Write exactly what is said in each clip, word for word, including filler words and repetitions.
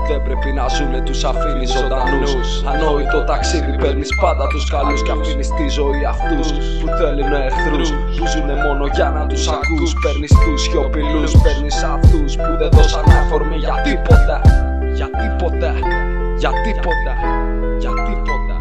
δεν πρέπει να ζουνε τους αφήνεις ζωντανούς. Ανόητο ταξίδι παίρνεις πάντα τους καλούς κι αφήνεις τη ζωή αυτούς που θέλουν εχθρούς, που ζουνε μόνο για να τους ακούς. Παίρνεις τους σιωπηλούς, παίρνεις αυτούς που δεν δώσαν αφορμή για τίποτα. Για τίποτα, για τίποτα, για τίποτα.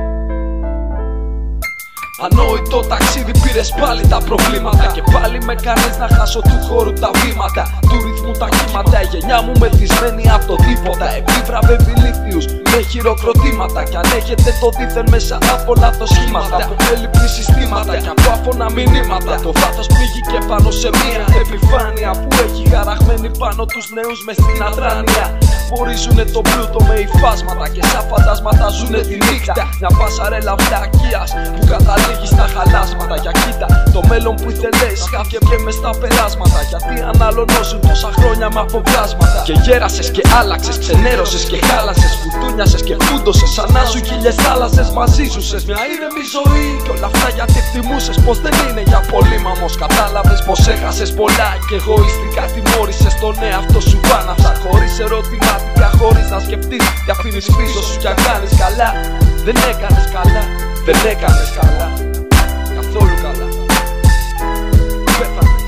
Ανόητο ταξίδι, πήρες πάλι τα προβλήματα και πάλι με κάνεις να χάσω του χώρου τα βήματα, του ρυθμού τα κύματα. Η γενιά μου μεθυσμένη από το τίποτα, επιβραβεύει λίθιους με χειροκροτήματα. Κι αν έχετε το δίθεν μέσα από λάθος σχήματα, από έλλειψη συστήματα και από άφωνα μηνύματα, το βάθος πληγεί πάνω σε μία επιφάνεια που έχει χαραγμένη πάνω τους νέους μες στην αδράνεια. Φορίζουνε το πλούτο με υφάσματα και σαν φαντάσματα ζουνε τη νύχτα. Μια πασαρέλα βλακείας που καταλήγει στα χαλάσματα. Για κοίτα το μέλλον που ήθελες χάθηκε μες στα περάσματα. Γιατί αναλωνώσουν τόσα χρόνια με αποβιάσματα. Και γέρασες και άλλαξες, ξενέρωσες και χάλασες, φουρτούνιασες και φούντωσες, σαν να σου χίλιες θάλασσες μαζί ζούσες μια ήρεμη ζωή. Κι όλα αυτά γιατί εκτιμούσες πως δεν είναι για πολύ. Μα όμως κατάλαβες πως έχασες πολλά και εγωιστικά τιμώρησες τον εαυτό σου πάνω αυτά. Χωρίς ερωτηματικά, χωρίς να σκεφτείς, και αφήνεις πίσω σου κι αν κάνεις καλά. Δεν έκανες καλά, δεν έκανες καλά, καθόλου καλά. Πέθανες.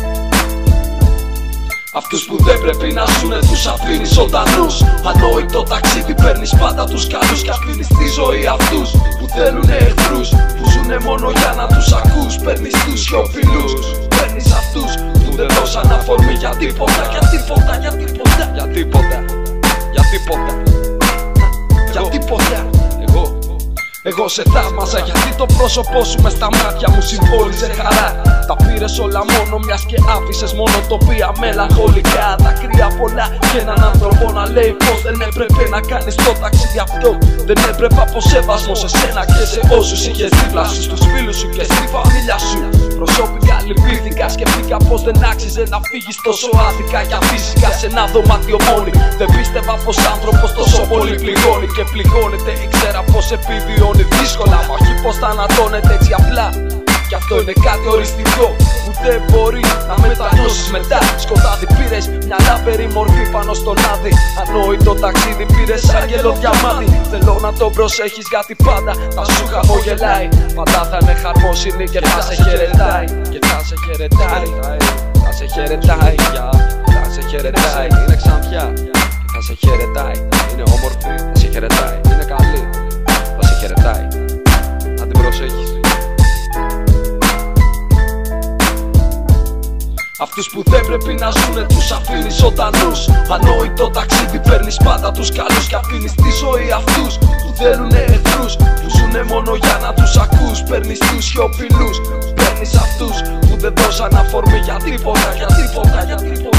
Αυτούς που δεν πρέπει να ζουνε τους αφήνεις ζωντανούς. Ανόητο ταξίδι, παίρνεις πάντα τους καλούς κι αφήνεις τη ζωή αυτούς που θέλουνε εχθρούς, που ζουνε μόνο για να τους ακούς. Παίρνεις τους σιωπηλούς, παίρνεις αυτούς που δεν δώσαν αφορμή για τίποτα. Για τίποτα, για τίποτα, για τίποτα, για τίποτα, για τίποτα. Εγώ Εγώ σε θαύμαζα γιατί το πρόσωπό σου μες στα μάτια μου συμβόλιζε χαρά. Τα πήρες όλα μόνο μιας και άφησες μόνο τοπία μελαγχολικά. Δάκρυα πολλά και έναν άνθρωπο να λέει πως δεν έπρεπε να κάνεις το ταξίδι αυτό. Δεν έπρεπε από σεβασμό σε σένα και σε όσους είχες δίπλα σου, στους φίλους σου και στη φαμίλια σου. Προσωπικά λυπήθηκα, σκεφτήκα πως δεν άξιζε να φύγεις τόσο άδικα. Για φυσικά σε ένα δωμάτιο μόνη. Δεν πίστευα πως άνθρωπος τόσο πολύ πληγώνει και πληγώνεται. Ήξερα πως επιβιώνει δύσκολα, μα όχι πως θανατώνεται έτσι απλά. Κι αυτό είναι κάτι οριστικό που δεν μπορεί να μετανιώσεις μετά. Σκοτάδι πήρες μια λαμπερή μορφή πάνω στον άδει. Ανόητο ταξίδι πήρες άγγελο διαμάτι. Θέλω να το προσέχεις γιατί πάντα θα σου χαμογελάει. Πάντα θα είναι χαρμόσυνη και θα σε χαιρετάει. Και θα σε χαιρετάει, θα σε χαιρετάει, θα σε χαιρετάει. Είναι ξανθιά, θα σε χαιρετάει. Είναι όμορφη, θα σε χαιρετάει. Είναι καλή, θα σε χαιρετάει. Να την προσέχεις. Αυτούς που δεν πρέπει να ζουνε τους αφήνεις ζωντανούς. Ανόητο ταξίδι, παίρνεις πάντα τους καλούς κι αφήνεις τη ζωή αυτούς που θέλουνε εχθρούς, που ζουνε μόνο για να τους ακούς. Παίρνεις τους σιωπηλούς, παίρνεις αυτούς που δεν δώσαν αφορμή για τίποτα, για τίποτα, για τίποτα.